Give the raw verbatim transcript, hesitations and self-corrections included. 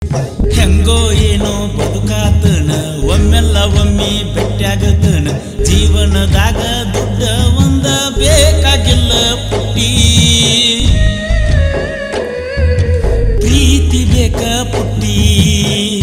ಹೆಂಗೋ ಏನೋ ಬದುಕಾತನ ಒಮ್ಮೆಲ್ಲ ಒಮ್ಮೆ ಬೆಟ್ಟಾಗತನ ಜೀವನದಾಗ ದುಡ್ಡ ಒಂದ ಬೇಕಾಗಿಲ್ಲ ಪುಟ್ಟಿ ಪ್ರೀತಿ ಬೇಕ ಪುಟ್ಟಿ